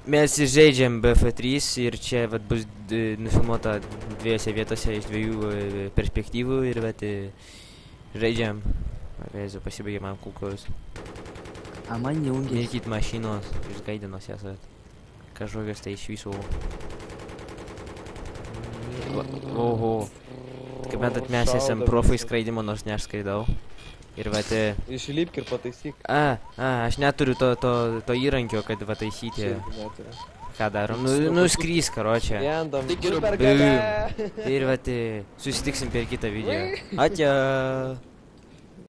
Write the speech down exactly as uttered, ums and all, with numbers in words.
Mes žaidžiam B F trys ir čia vat, bus d- nufilmuota dviejose vietose iš dviejų e, perspektyvų ir vat, e, žaidžiam. Vėzu, pasibaigė man kulkojus. A man jungiasi. Mirkyt mašinos, iš Gaidinos esat. Kažkokios tai iš viso. Va- Oho. Kaip metat, mes esam profai skraidimo, nors ne aš skraidau. Ir vat... e, Išlipk ir pataisyk. A, a, aš neturiu to, to, to įrankio, kad va taisyti. Irgi neturiu. Ką darom? Nu, nuskrys, karočią. Jandam. Tik ir Super Bum. galia. Tai ir vat, e, susitiksim per kitą video. Ačiū.